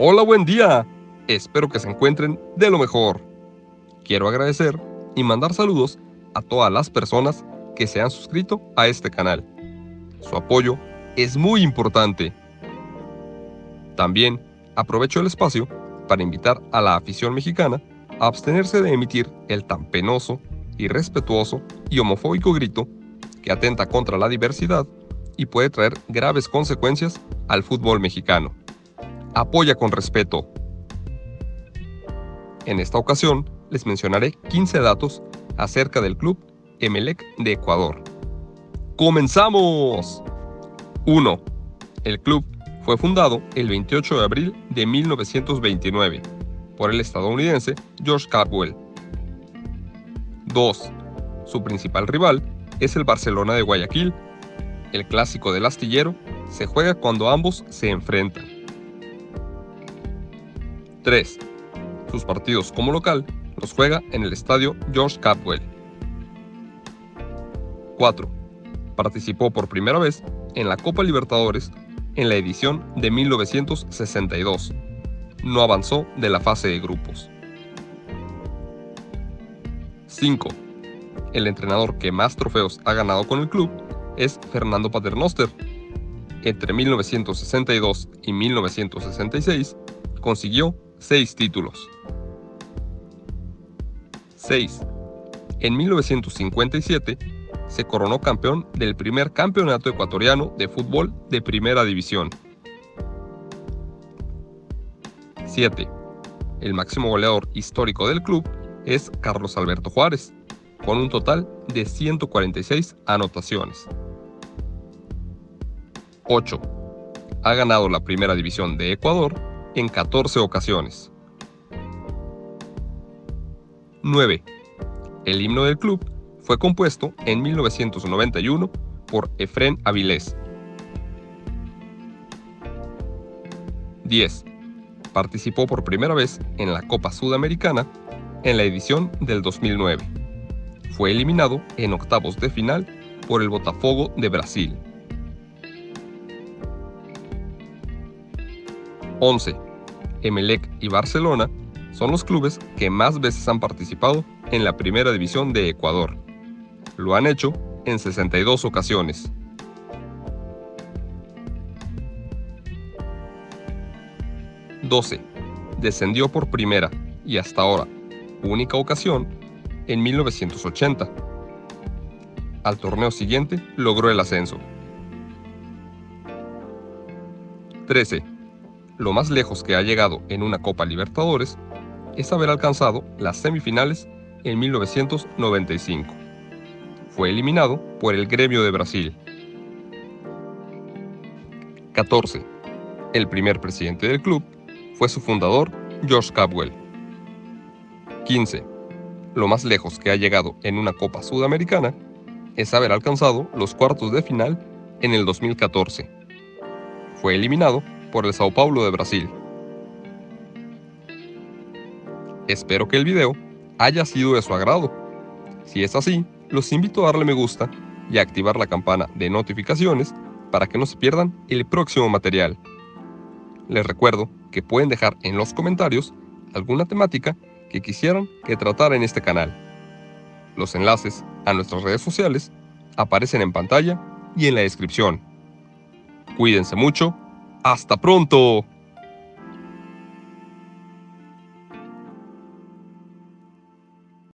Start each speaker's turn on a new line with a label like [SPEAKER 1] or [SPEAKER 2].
[SPEAKER 1] Hola, buen día. Espero que se encuentren de lo mejor. Quiero agradecer y mandar saludos a todas las personas que se han suscrito a este canal. Su apoyo es muy importante. También aprovecho el espacio para invitar a la afición mexicana a abstenerse de emitir el tan penoso, irrespetuoso y homofóbico grito que atenta contra la diversidad y puede traer graves consecuencias al fútbol mexicano. Apoya con respeto. En esta ocasión les mencionaré 15 datos acerca del club Emelec de Ecuador. ¡Comenzamos! 1. El club fue fundado el 28 de abril de 1929 por el estadounidense George Capwell. 2. Su principal rival es el Barcelona de Guayaquil. El clásico del astillero se juega cuando ambos se enfrentan. 3. Sus partidos como local los juega en el estadio George Capwell. 4. Participó por primera vez en la Copa Libertadores en la edición de 1962. No avanzó de la fase de grupos. 5. El entrenador que más trofeos ha ganado con el club es Fernando Paternoster. Entre 1962 y 1966 consiguió 6 títulos. 6. En 1957 se coronó campeón del primer campeonato ecuatoriano de fútbol de primera división. 7. El máximo goleador histórico del club es Carlos Alberto Juárez, con un total de 146 anotaciones. 8. Ha ganado la primera división de Ecuador en 14 ocasiones. 9. El himno del club fue compuesto en 1991 por Efrén Avilés. 10. Participó por primera vez en la Copa Sudamericana en la edición del 2009. Fue eliminado en octavos de final por el Botafogo de Brasil. 11. Emelec y Barcelona son los clubes que más veces han participado en la primera división de Ecuador. Lo han hecho en 62 ocasiones. 12. Descendió por primera y hasta ahora única ocasión en 1980. Al torneo siguiente logró el ascenso. 13. Lo más lejos que ha llegado en una Copa Libertadores es haber alcanzado las semifinales en 1995. Fue eliminado por el Gremio de Brasil. 14. El primer presidente del club fue su fundador, George Capwell. 15. Lo más lejos que ha llegado en una Copa Sudamericana es haber alcanzado los cuartos de final en el 2014. Fue eliminado por el Sao Paulo de Brasil. Espero que el video haya sido de su agrado. Si es así, los invito a darle me gusta y a activar la campana de notificaciones para que no se pierdan el próximo material. Les recuerdo que pueden dejar en los comentarios alguna temática que quisieran que tratara en este canal. Los enlaces a nuestras redes sociales aparecen en pantalla y en la descripción. Cuídense mucho. ¡Hasta pronto!